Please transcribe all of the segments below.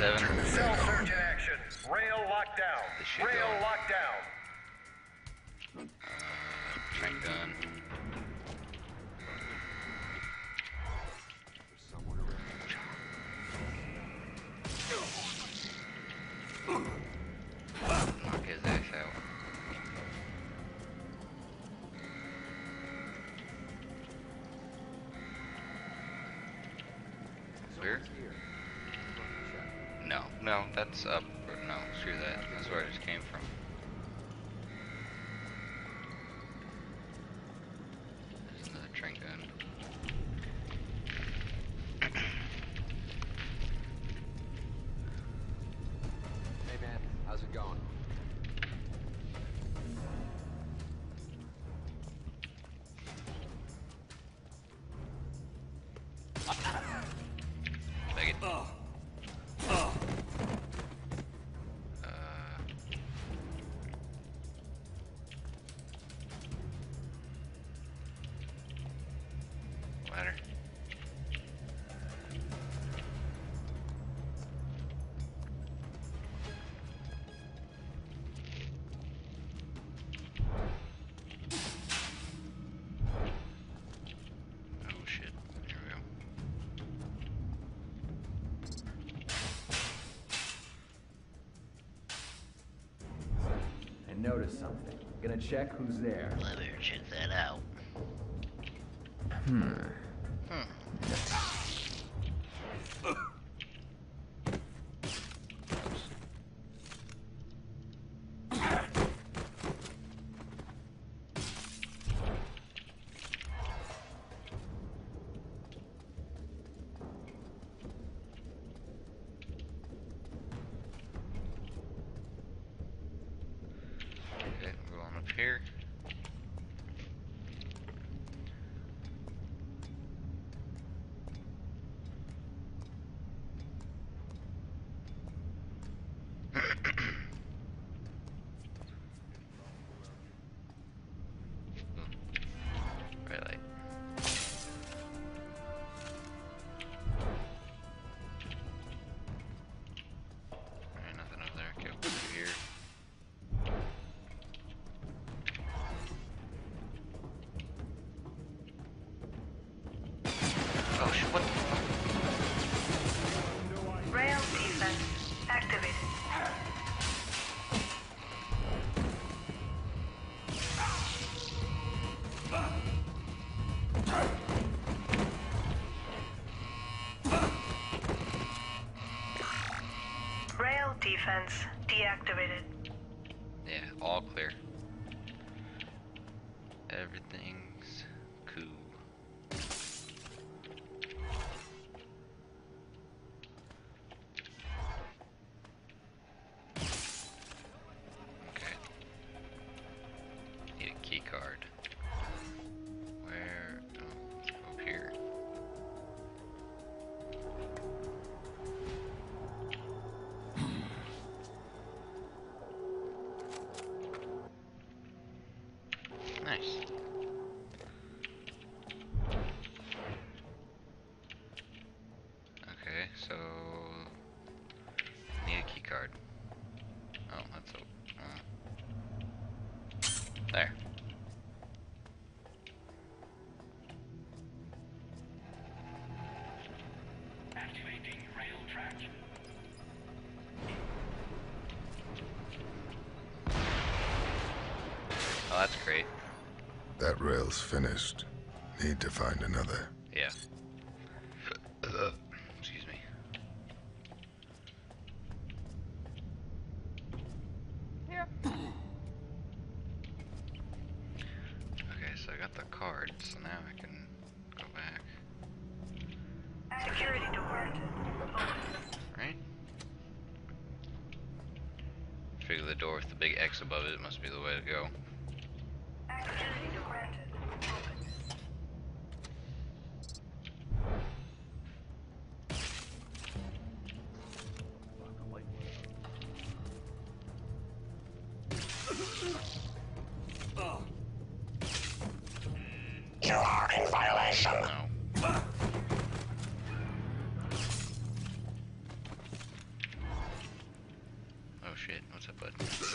7. Cell search in action. Rail locked down. This should Rail go. locked down. Train gun. Knock his ass out. Where? No, that's up. No, screw that. That's where I just came from. There's another train gun. Hey man, how's it going? Bag it. Ladder. Oh shit. Here we go. I noticed something. Gonna check who's there. Let me check that out. Okay, I'm going up here. Red light. Alright, nothing over there. Okay, we'll go here. Oh shit, what the fuck? Rail defense activated. Rail defense deactivated. Yeah, all clear. Everything's cool. Okay. Need a key card. Where? Oh, up here. Nice. Okay, so need a key card. Oh, that's there. Activating rail track. Oh, that's great. That rail's finished. Need to find another. Yeah. Excuse me. Yeah. Okay, so I got the card, so now I can go back. Security door. Right? Figure the door with the big X above it must be the way to go. Security door granted. You are in violation. No. shit, what's up, bud?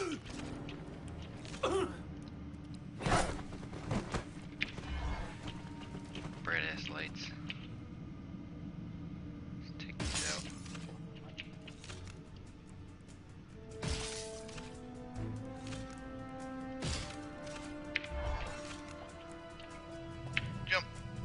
Bright ass lights. Let's take these out. Jump!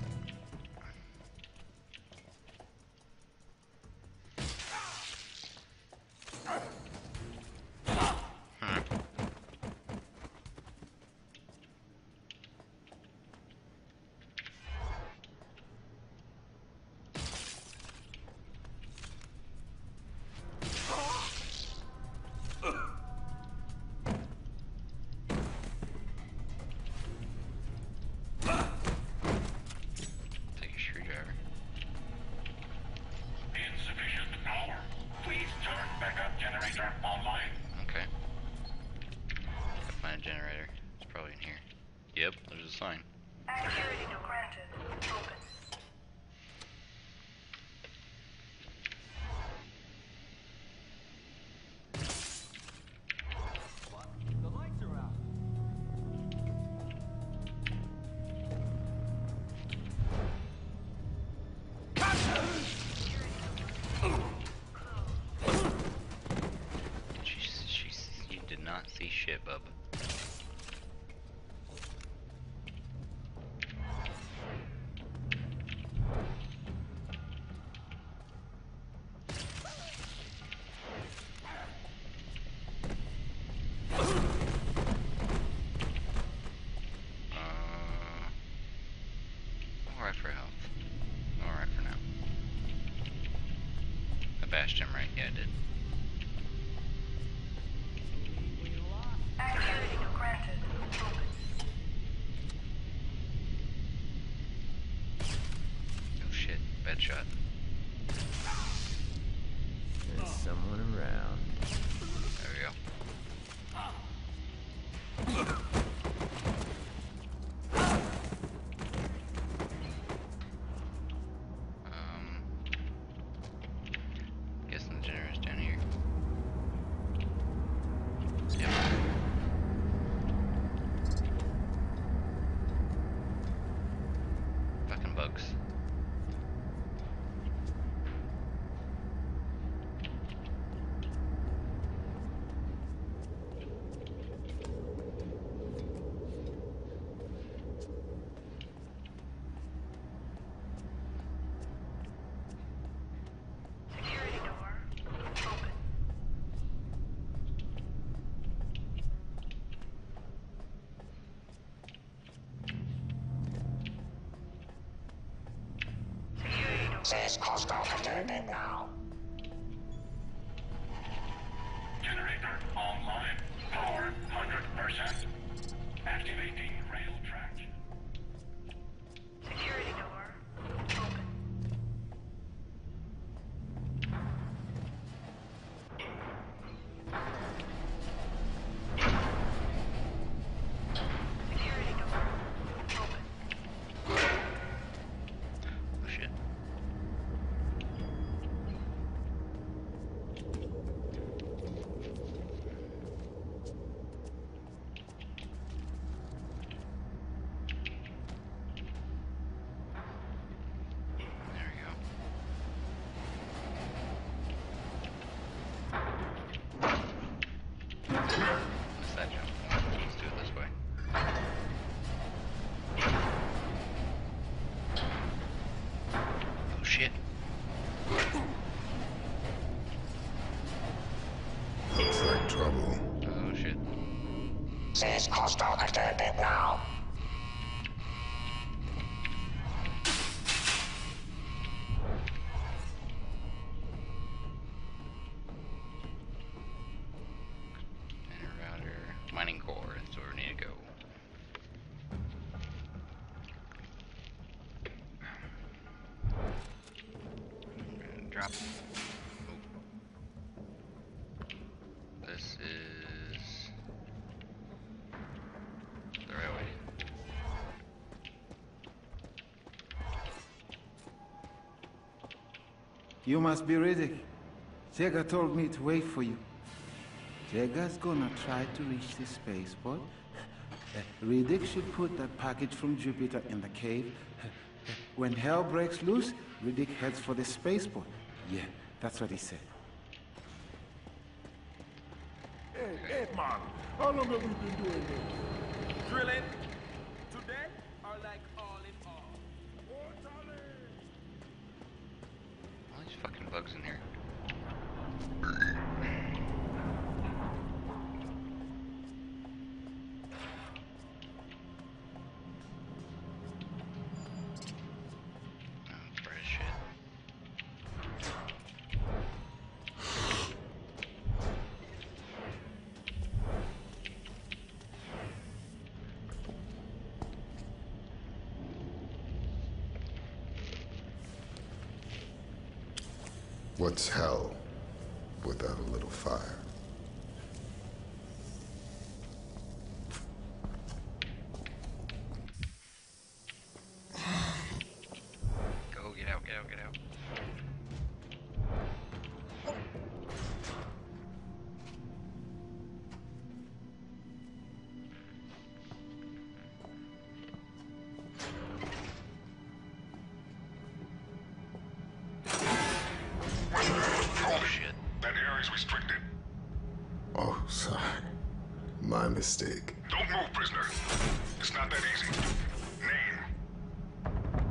Take a screwdriver. Insufficient power. Please turn backup generator online. Okay. Gotta find a generator. It's probably in here. Yep, there's a sign. Security door granted. Open. The lights are out. You did not see shit, bub. Alright for health. Alright for now. I bashed him, right? Yeah, I did. Security door granted. Open. Oh shit, bad shot. There's someone around. There we go. Guessing the generator's down here. Yep. Fucking bugs. Security door open. Security door. Says hostile containment now. Generator online. Power 100%. Activating rail traction. Security door open. Security door open. Oh shit. There we go. What's that jump? Let's do it this way. Oh shit. Looks like trouble. Oh shit. Says hostile containment now. Inner router. Mining core. That's where we need to go. Drop. Oh. This is the right way. You must be Riddick. Sega told me to wait for you. Jega's gonna try to reach the spaceport. Riddick should put that package from Jupiter in the cave. When hell breaks loose, Riddick heads for the spaceport. Yeah, that's what he said. Hey, man, how long have we been doing this? Drilling. Today are like all in all. All these fucking bugs in here. Oh, bright as shit. What's hell without a little fire? Go, get out, get out, get out. Oh shit. That area's restricted. Oh, sorry. My mistake. Don't move, prisoner. It's not that easy. Name.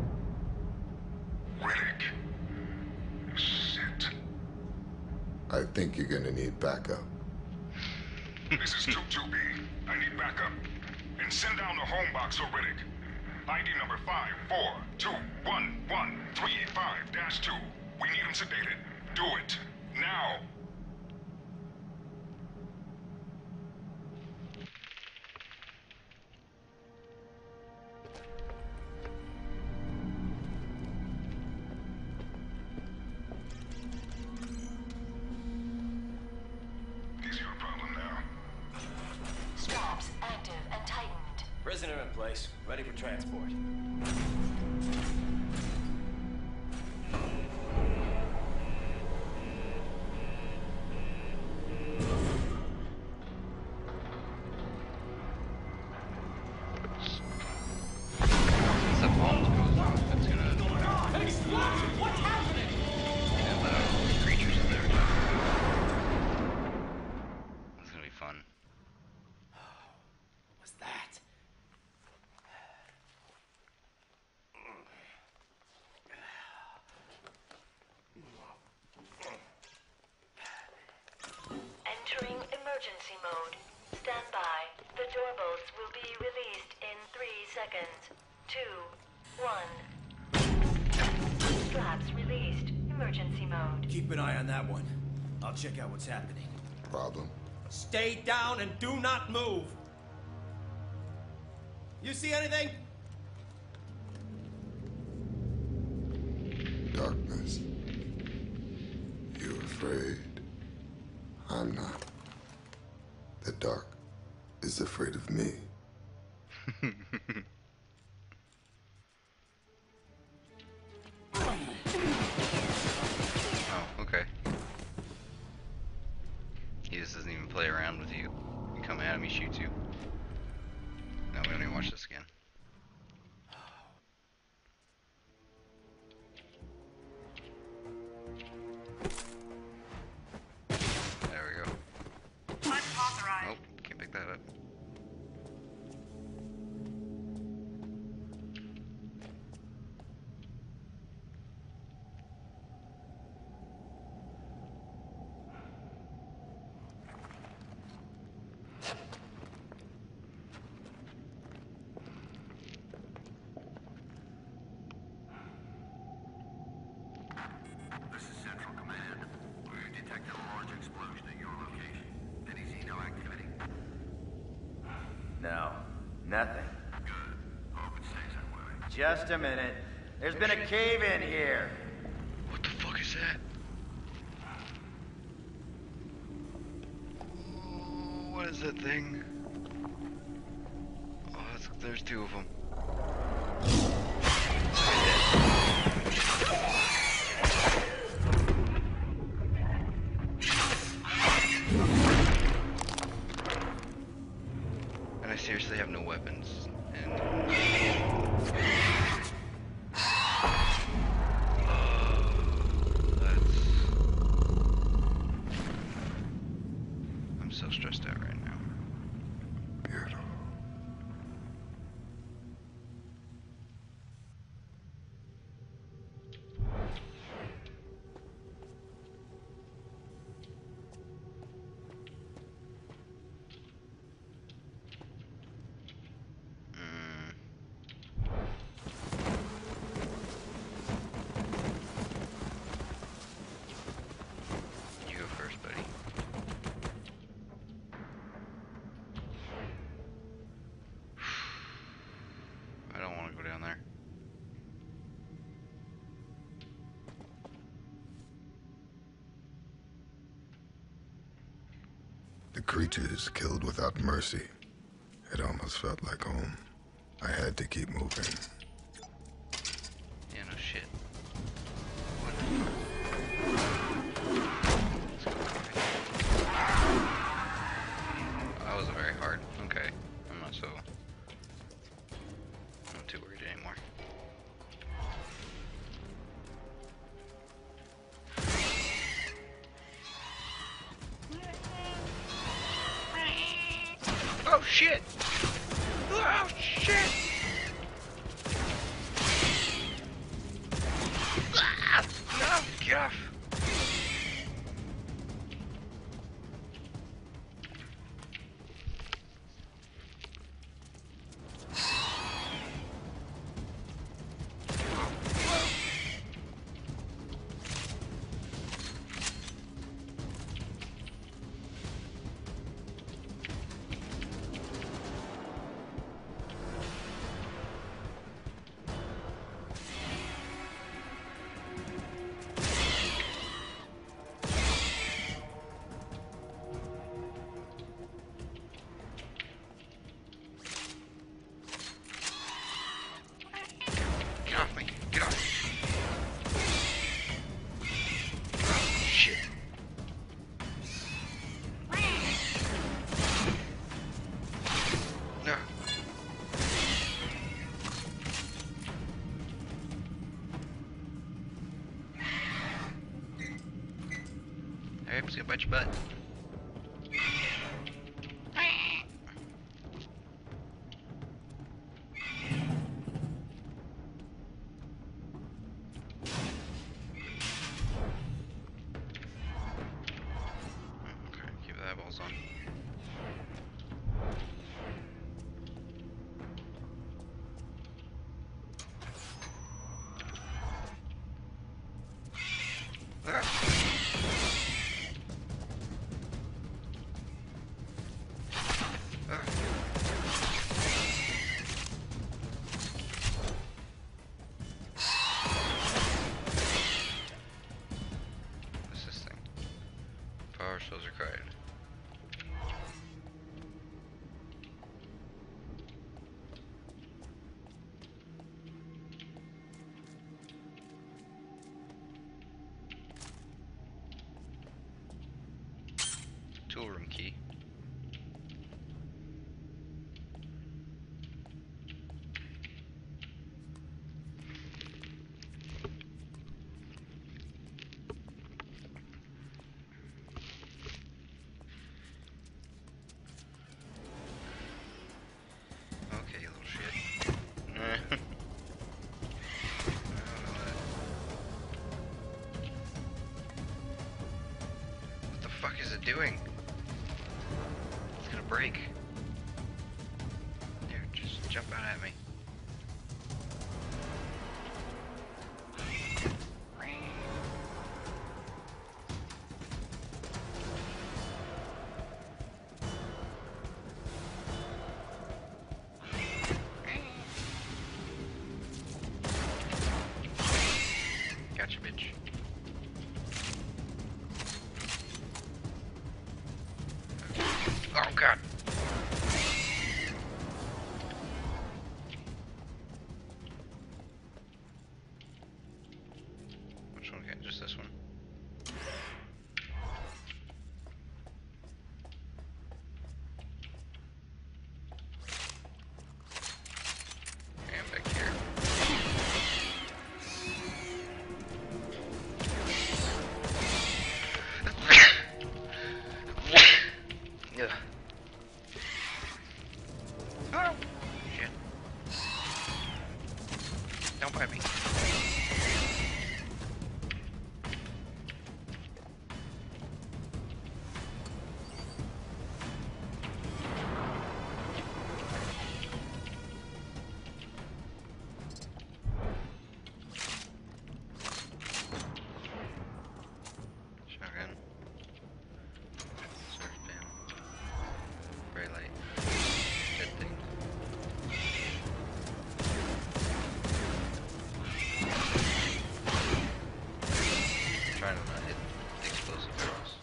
Riddick. Shit. I think you're gonna need backup. This is 2-2B. I need backup. And send down the home box for Riddick. ID number 5421135-2. We need him sedated. Do it. Now. Is your problem now? Straps active and tightened. Prisoner in place, ready for transport. Since the bombs goes off, it's gonna have creatures in there. That's gonna be fun. What's that? Entering emergency mode. Stand by. The doorbolts will be released in 3 seconds. 2, 1. Straps released. Emergency mode. Keep an eye on that one. I'll check out what's happening. Problem? Stay down and do not move. You see anything? Darkness. You afraid? I'm not. The dark is afraid of me. Oh, okay. He just doesn't even play around with you. You come at him, he shoots you. No, we don't even watch this again. There we go. Unauthorized. Nope, can't pick that up. This is Central Command. We've detected a large explosion at your location. Any Xeno activity? No, nothing. Good. Hope it stays that way. Just a minute. There's been a cave in here. What the fuck is that? Oh, what is that thing? Oh, there's two of them. seriously have no weapons. And I'm so stressed out right now. Beautiful. You go first, buddy. I don't want to go down there. The creatures killed without mercy. It almost felt like home. I had to keep moving. Yeah, no shit. What the fuck? Let's go coffee. That wasn't very hard. Okay. I'm not too worried anymore. Oh shit! Oh shit! Ah! No, get off! Get off me! Get off! Oh, shit! No! Hey, I'm just gonna bite your butt. Okay, keep the eyeballs on. What's this thing? Power cells required. Tool room key. Okay, you little shit. What the fuck is it doing? It's gonna break. Here, just jump out at me. Gotcha, bitch. Oh god. Ugh. Oh! Shit. Don't bite me. Shotgun. Surf down. Bright light. Dead things. Trying to not hit the explosive arrows.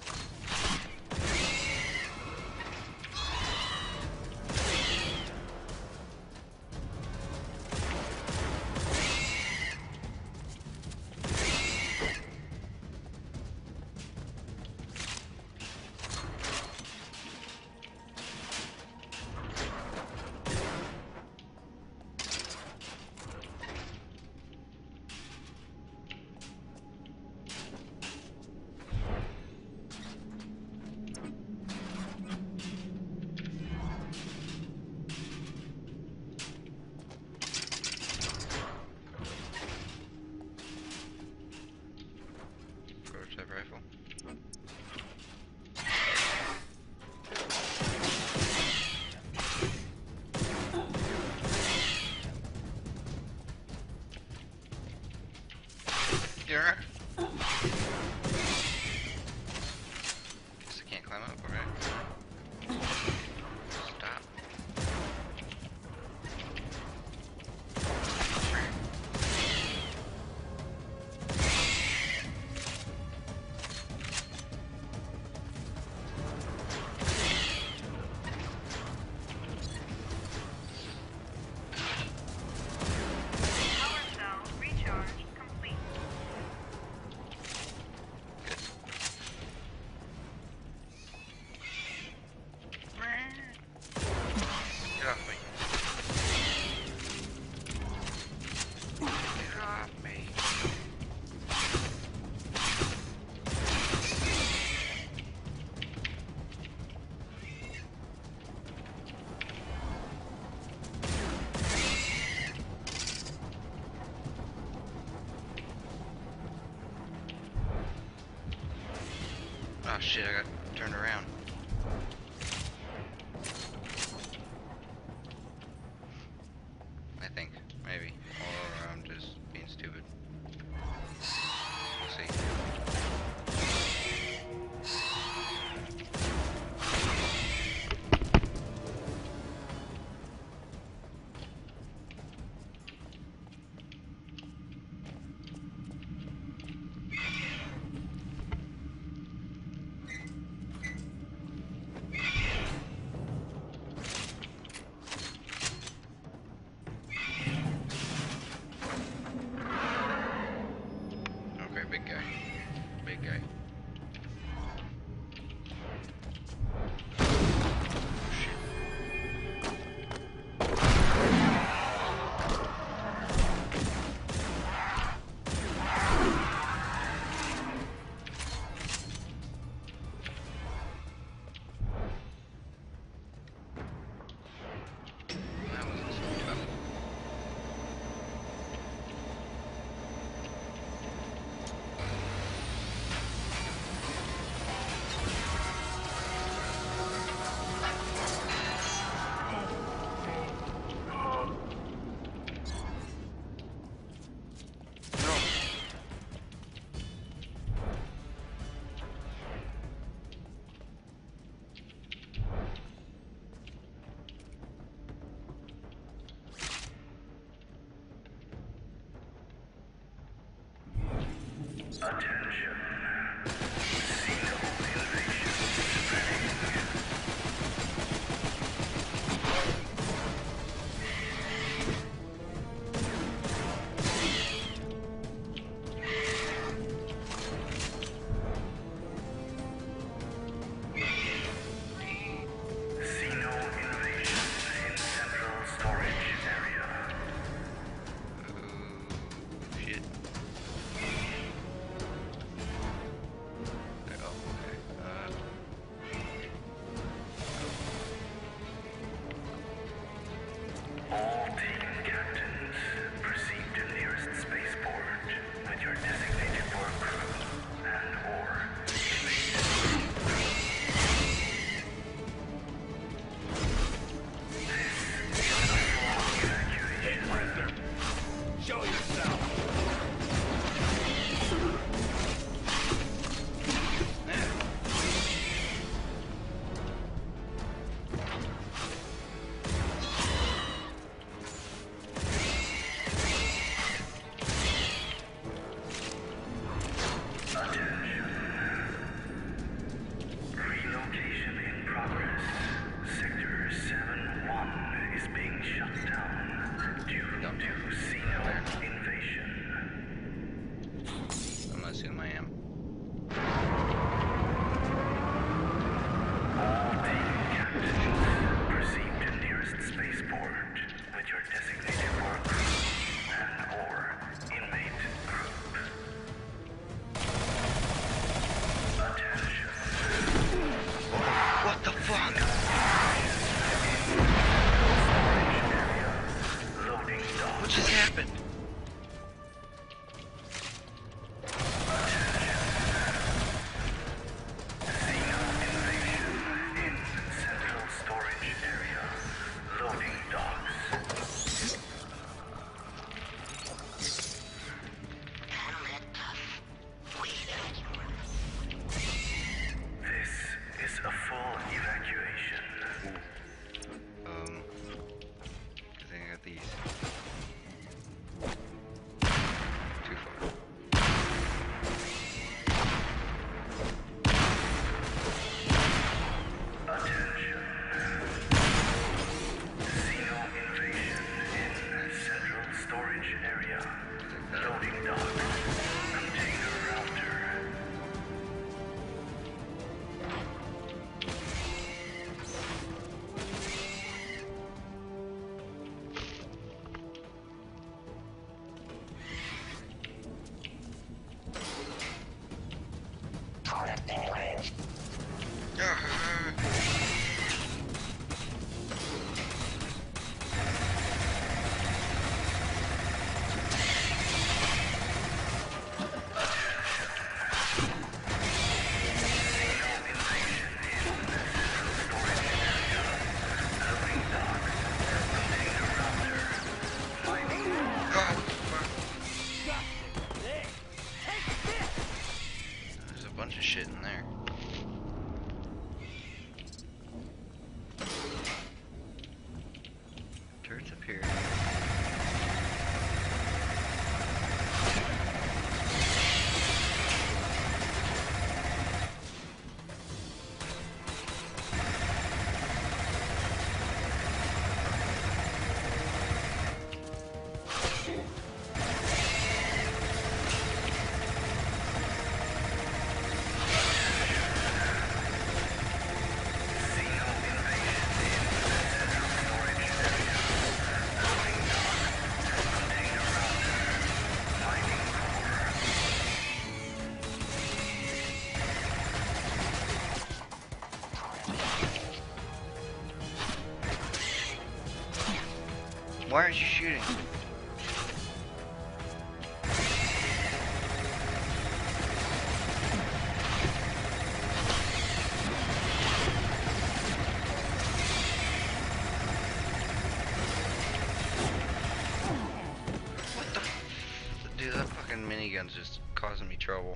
Prototype rifle. Yeah. Guess I can't climb up, alright. Stop. Power cell recharge complete. Get off me. Get off me. Oh shit, I got turned around. I think, maybe. Or I'm just being stupid. We'll see. Okay, big guy. Big guy. Oh shit. That wasn't so tough. No. Ooh, shit. happened? Central storage area. Loading docks. This is a full evacuation. I think I got these. Too far. Attention. Xeno invasion in central storage area. Loading dock. Container router. There's a bunch of shit in there. Turrets up here. Why aren't you shooting? What the dude, that fucking minigun's just causing me trouble.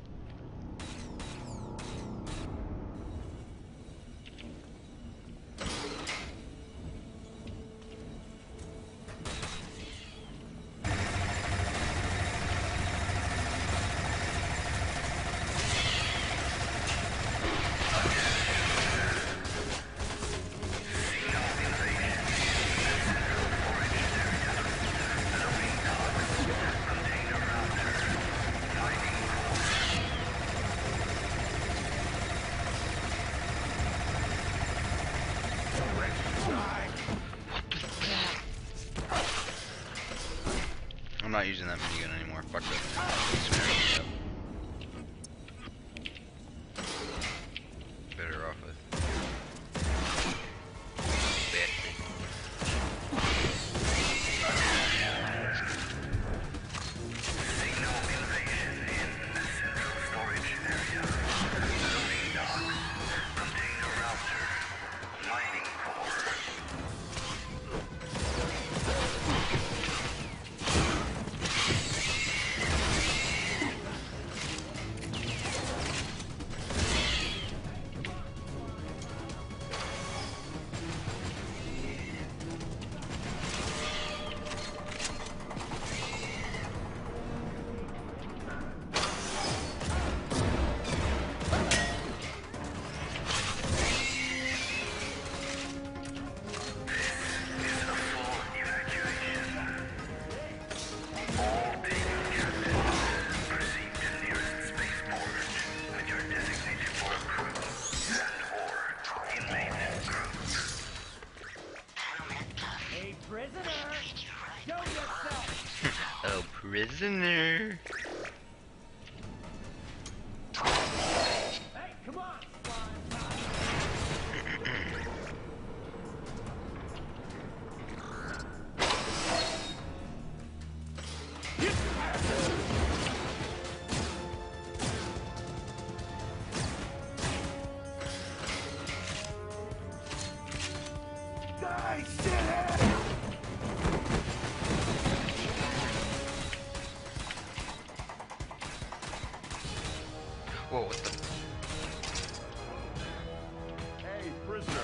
I'm not using that minigun anymore. Fuck that. Better off with. Xeno invasion in central storage area. Loading docks. Container router. Mining core. Oh, prisoner. Hey, come on, Die, shithead! Whoa, what the? Hey, prisoner.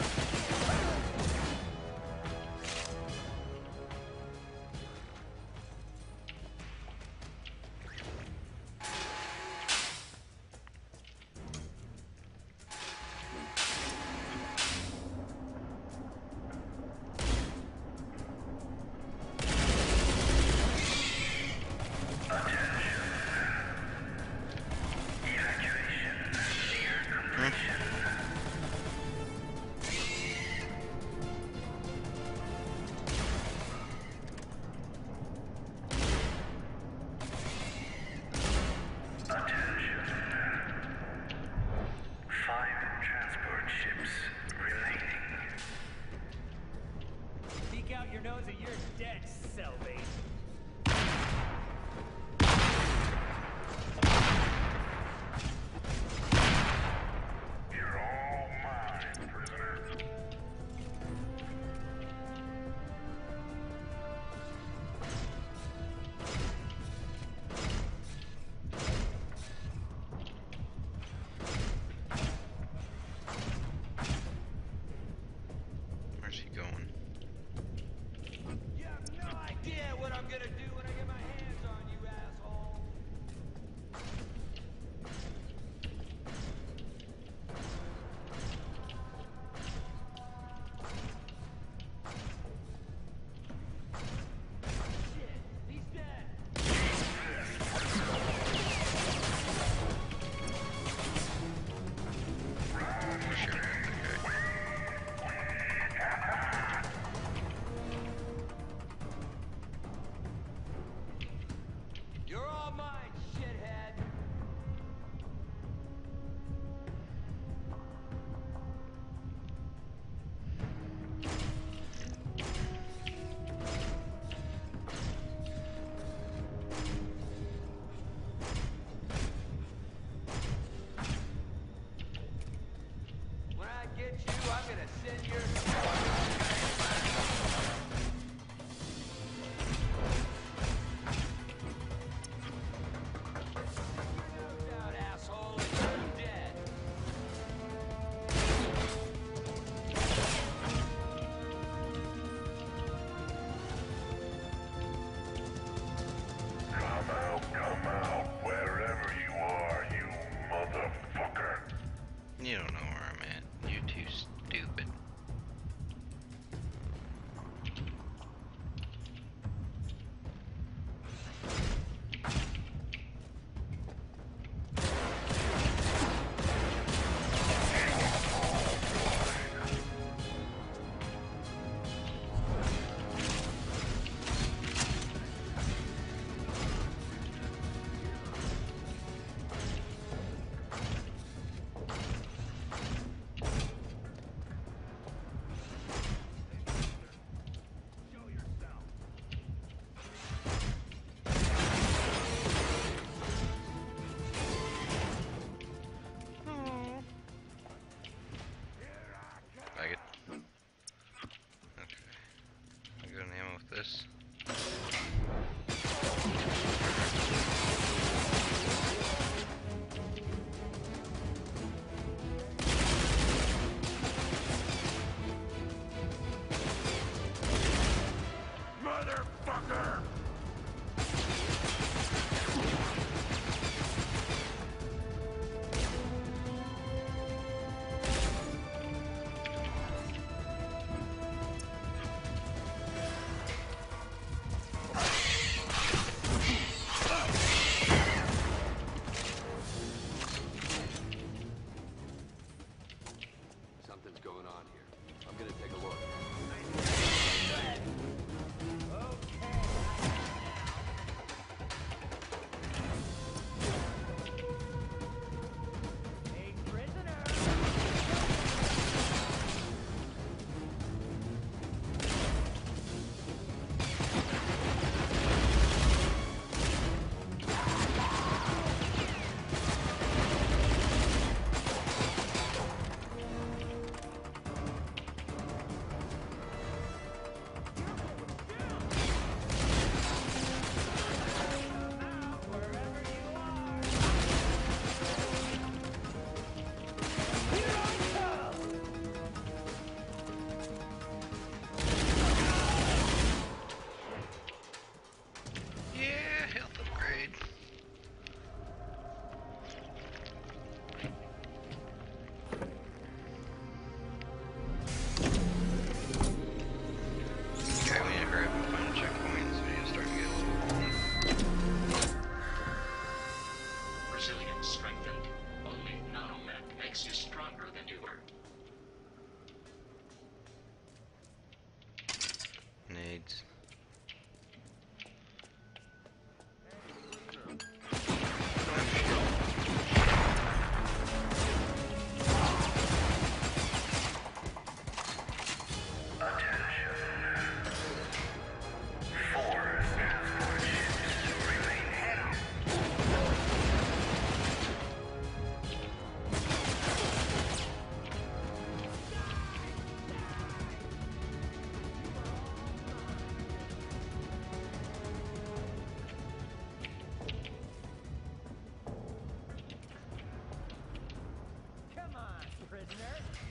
Peek out your nose and you're dead, cellmate. You're all mine, prisoner. Where's he going? You have no idea what I'm gonna do when I get my hands on you, asshole. Shit, he's dead. For sure. Okay.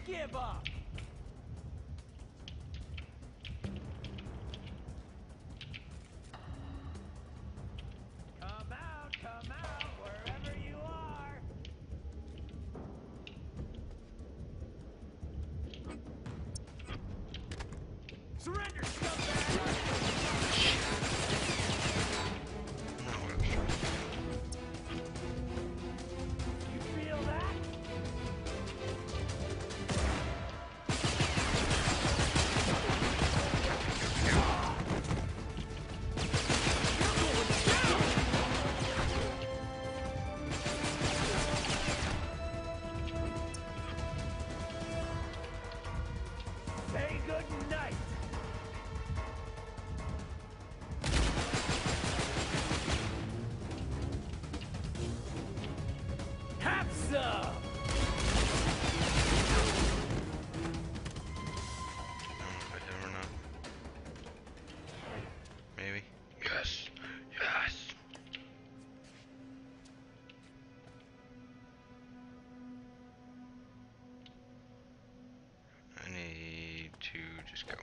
give up. Come out, wherever you are. Surrender, scumbag! You feel that? Say good night. Have some. If I hit him or not. Maybe. Yes. Yes. I need to just go.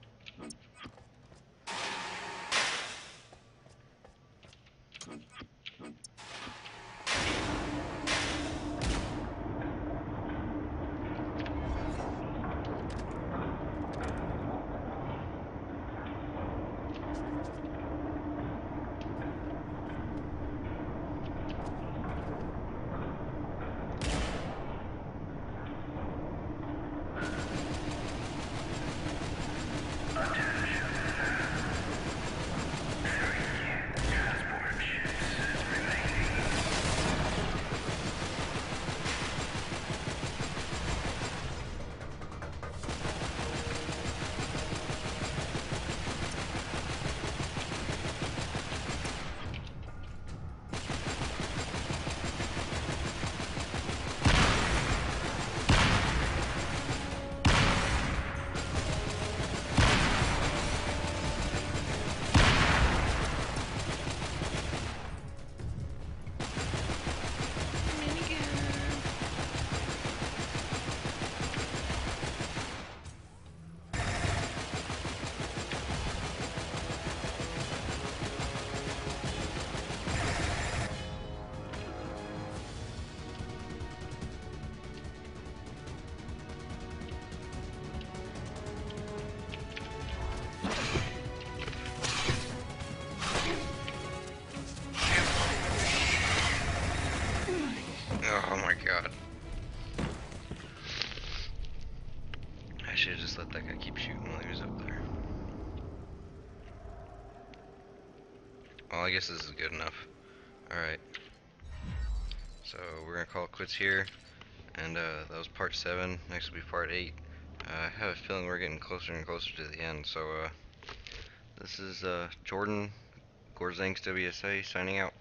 Oh my god. I should have just let that guy keep shooting while he was up there. Well, I guess this is good enough. Alright. So we're gonna call it quits here. And that was part 7. Next will be part 8. I have a feeling we're getting closer and closer to the end. So this is Jordan Gorzanks WSA signing out.